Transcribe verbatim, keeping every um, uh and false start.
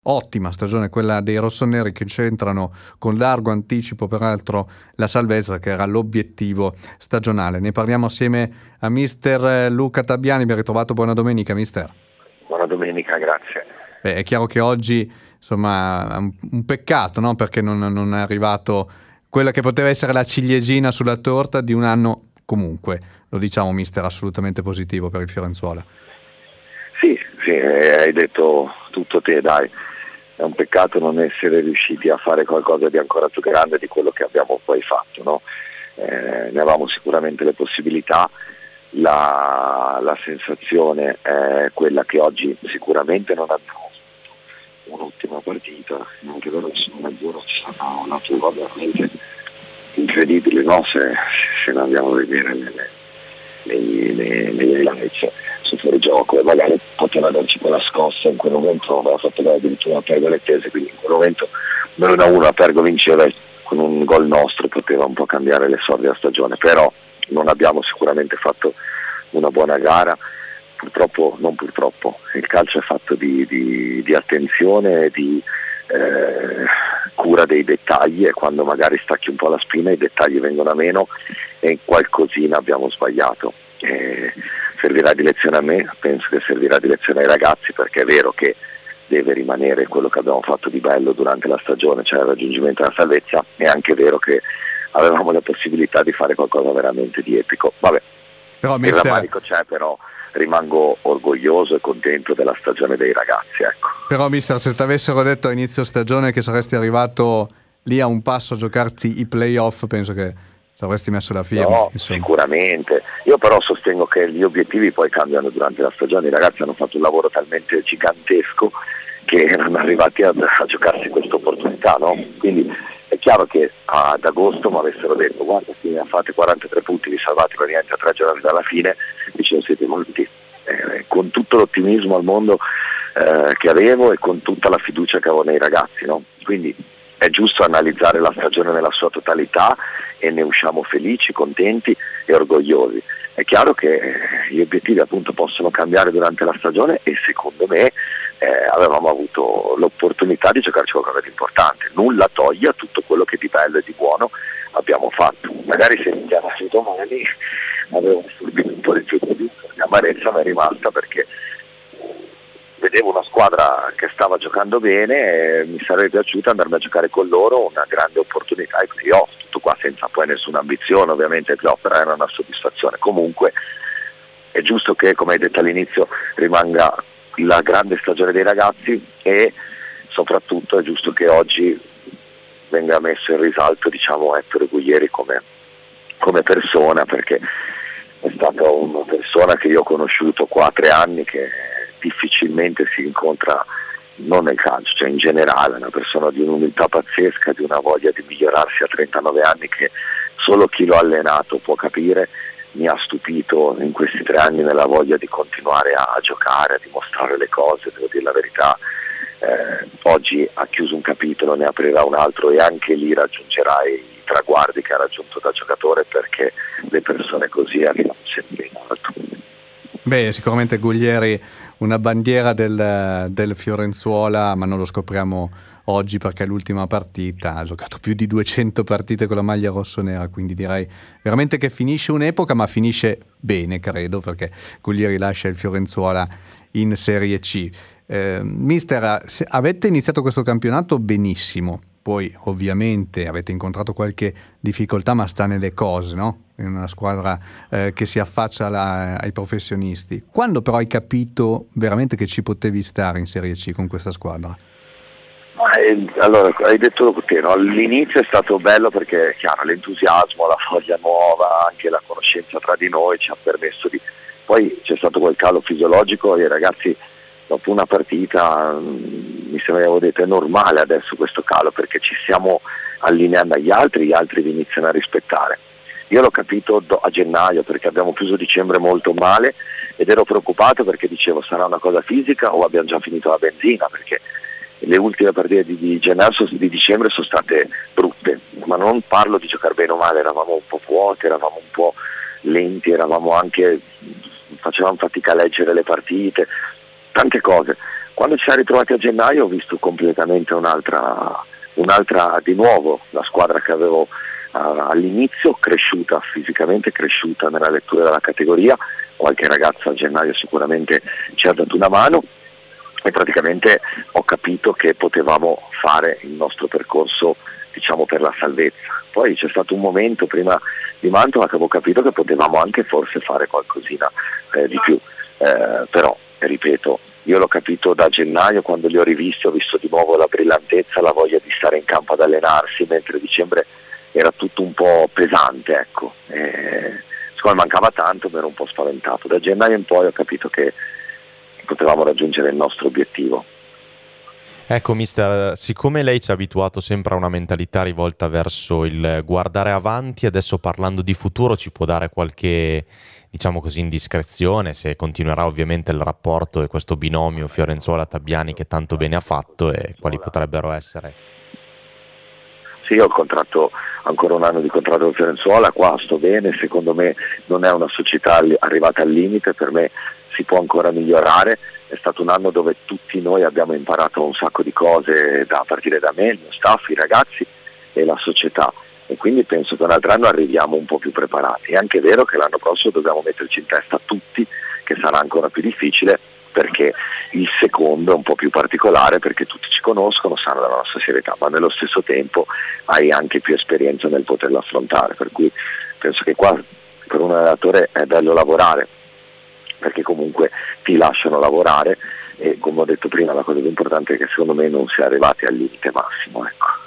ottima stagione quella dei rossoneri, che centrano con largo anticipo peraltro la salvezza, che era l'obiettivo stagionale. Ne parliamo assieme a mister Luca Tabiani. Ben ritrovato, buona domenica mister. Buona domenica, grazie. Beh, è chiaro che oggi insomma un, un peccato, no? Perché non, non è arrivato quella che poteva essere la ciliegina sulla torta di un anno, comunque lo diciamo mister, assolutamente positivo per il Fiorenzuola. Sì, sì, hai detto tutto te, dai. È un peccato non essere riusciti a fare qualcosa di ancora più grande di quello che abbiamo poi fatto, no? Eh, ne avevamo sicuramente le possibilità. La, la sensazione è quella che oggi sicuramente non abbiamo un'ottima partita, anche loro sono zero, c'è stata una fuga veramente incredibile, no? se, se ne andiamo a vedere nelle, nei, nei, nei highlights su fuori gioco, e magari poteva darci quella scossa. In quel momento aveva fatto addirittura a Pergo le tese, quindi in quel momento due a uno a Pergo vinceva, con un gol nostro poteva un po' cambiare le sorti della stagione, però non abbiamo sicuramente fatto una buona gara. Purtroppo, non purtroppo, il calcio è fatto di, di, di attenzione, di eh, cura dei dettagli, e quando magari stacchi un po' la spina i dettagli vengono a meno e qualcosina abbiamo sbagliato. Eh, servirà di lezione a me, penso che servirà di lezione ai ragazzi, perché è vero che deve rimanere quello che abbiamo fatto di bello durante la stagione, cioè il raggiungimento della salvezza. È anche vero che avevamo la possibilità di fare qualcosa veramente di epico. Vabbè, però, il mister... rammarico c'è, però rimango orgoglioso e contento della stagione dei ragazzi, ecco. Però mister, se ti avessero detto a inizio stagione che saresti arrivato lì a un passo a giocarti i playoff, penso che ci avresti messo la firma. No, insomma. Sicuramente. Io però sostengo che gli obiettivi poi cambiano durante la stagione. I ragazzi hanno fatto un lavoro talmente gigantesco che erano arrivati a, a giocarsi questa opportunità, no? Quindi è chiaro che ad agosto mi avessero detto: guarda, fine, fate quarantatré punti, vi salvate praticamente a tre giornate dalla fine, dicevo siete molti. Eh, con tutto l'ottimismo al mondo eh, che avevo e con tutta la fiducia che avevo nei ragazzi, no? Quindi è giusto analizzare la stagione nella sua totalità e ne usciamo felici, contenti e orgogliosi. È chiaro che gli obiettivi appunto possono cambiare durante la stagione, e secondo me eh, avevamo avuto l'opportunità di giocarci qualcosa di importante. Nulla toglie a tutto quello che di bello e di buono abbiamo fatto. Magari se iniziamo domani avevo subito un po' di più di amarezza, mi è rimasta, perché vedevo una squadra che stava giocando bene e mi sarebbe piaciuto andarmi a giocare con loro una grande opportunità ai playoff. Tutto qua senza poi nessuna ambizione, ovviamente il playoff era una soddisfazione. Comunque è giusto che, come hai detto all'inizio, rimanga la grande stagione dei ragazzi, e soprattutto è giusto che oggi venga messo in risalto, diciamo, Ettore Guglieri come, come persona, perché è stata una persona che io ho conosciuto qua a tre anni, che difficilmente si incontra, non nel calcio, cioè in generale, una persona di un'umiltà pazzesca, di una voglia di migliorarsi a trentanove anni che solo chi lo ha allenato può capire. Mi ha stupito in questi tre anni nella voglia di continuare a, a giocare, a dimostrare le cose, devo dire la verità. Eh, oggi ha chiuso un capitolo, ne aprirà un altro, e anche lì raggiungerà i traguardi che ha raggiunto da giocatore, perché le persone così arrivano sempre in alto. Beh, sicuramente Guglieri una bandiera del, del Fiorenzuola, ma non lo scopriamo oggi perché è l'ultima partita, ha giocato più di duecento partite con la maglia rossonera, quindi direi veramente che finisce un'epoca, ma finisce bene, credo, perché Guglieri lascia il Fiorenzuola in Serie C. Eh, mister, avete iniziato questo campionato benissimo, poi ovviamente avete incontrato qualche difficoltà, ma sta nelle cose, no? In una squadra eh, che si affaccia alla, ai professionisti. Quando però hai capito veramente che ci potevi stare in Serie C con questa squadra? Allora, hai detto te, no? All'inizio è stato bello perché, chiaro, l'entusiasmo, la voglia nuova, anche la conoscenza tra di noi ci ha permesso di... Poi c'è stato quel calo fisiologico e i ragazzi, dopo una partita, mh, mi sembra che avevo detto, è normale adesso questo calo, perché ci stiamo allineando agli altri, gli altri vi iniziano a rispettare. Io l'ho capito do, a gennaio, perché abbiamo chiuso dicembre molto male ed ero preoccupato perché dicevo: sarà una cosa fisica o abbiamo già finito la benzina? Perché le ultime partite di, di gennaio, di dicembre sono state brutte, ma non parlo di giocare bene o male, eravamo un po' vuoti, eravamo un po' lenti, eravamo anche, facevamo fatica a leggere le partite, tante cose. Quando ci siamo ritrovati a gennaio ho visto completamente un'altra, un'altra di nuovo, la squadra che avevo uh, all'inizio, cresciuta fisicamente, cresciuta nella lettura della categoria, qualche ragazza a gennaio sicuramente ci ha dato una mano e praticamente ho capito che potevamo fare il nostro percorso, diciamo, per la salvezza. Poi c'è stato un momento prima di Mantova che avevo capito che potevamo anche forse fare qualcosina eh, di più, eh, però ripeto, io l'ho capito da gennaio quando li ho rivisti, ho visto di nuovo la brillantezza, la voglia di stare in campo ad allenarsi, mentre a dicembre era tutto un po' pesante, ecco. E, siccome mancava tanto mi ero un po' spaventato. Da gennaio in poi ho capito che potevamo raggiungere il nostro obiettivo. Ecco mister, siccome lei ci ha abituato sempre a una mentalità rivolta verso il guardare avanti, adesso parlando di futuro ci può dare qualche, diciamo così, indiscrezione, se continuerà ovviamente il rapporto e questo binomio Fiorenzuola-Tabbiani che tanto bene ha fatto, e quali potrebbero essere? Sì, ho il contratto, ancora un anno di contratto con Fiorenzuola, qua sto bene, secondo me non è una società arrivata al limite, per me si può ancora migliorare. È stato un anno dove tutti noi abbiamo imparato un sacco di cose, da partire da me, il mio staff, i ragazzi e la società, e quindi penso che un altro anno arriviamo un po' più preparati. È anche vero che l'anno prossimo dobbiamo metterci in testa tutti che sarà ancora più difficile, perché il secondo è un po' più particolare, perché tutti ci conoscono, sanno della nostra serietà, ma nello stesso tempo hai anche più esperienza nel poterlo affrontare, per cui penso che qua per un allenatore è bello lavorare, perché comunque ti lasciano lavorare, e come ho detto prima la cosa più importante è che secondo me non si è arrivati al limite massimo, ecco.